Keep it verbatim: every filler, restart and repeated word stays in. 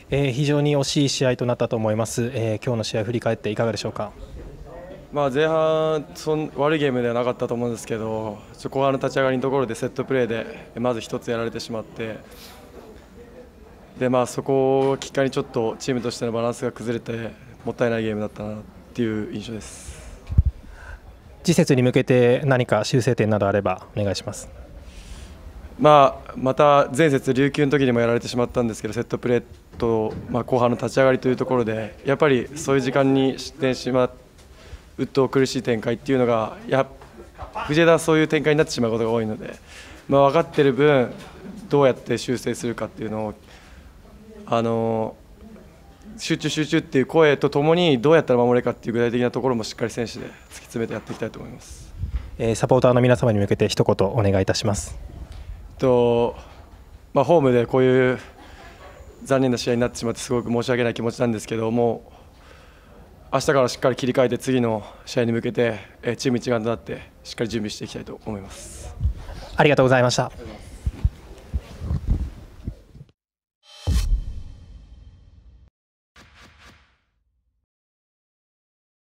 えー、非常に惜しい試合となったと思います、えー、今日の試合振り返っていかがでしょうか。 まあ前半そん悪いゲームではなかったと思うんですけど、後半の立ち上がりのところでセットプレーでまず一つやられてしまって、でまあそこをきっかけにちょっとチームとしてのバランスが崩れてもったいないゲームだったなっていう印象です。 次節に向けて何か修正点などあればお願いします。 まあ、また前節、琉球の時にもやられてしまったんですけど、セットプレーと、まあ、後半の立ち上がりというところで、やっぱりそういう時間に失点してしまうと苦しい展開っていうのが、や藤枝はそういう展開になってしまうことが多いので、まあ、分かっている分、どうやって修正するかっていうのを、あの集中、集中っていう声とともに、どうやったら守れるかっていう具体的なところもしっかり選手で突き詰めてやっていきたいと思います。 えー、サポーターの皆様に向けて一言お願いいたします。 とまあ、ホームでこういう残念な試合になってしまってすごく申し訳ない気持ちなんですけども、明日からしっかり切り替えて次の試合に向けてチーム一丸となってしっかり準備していきたいと思います。 ありがとうございました。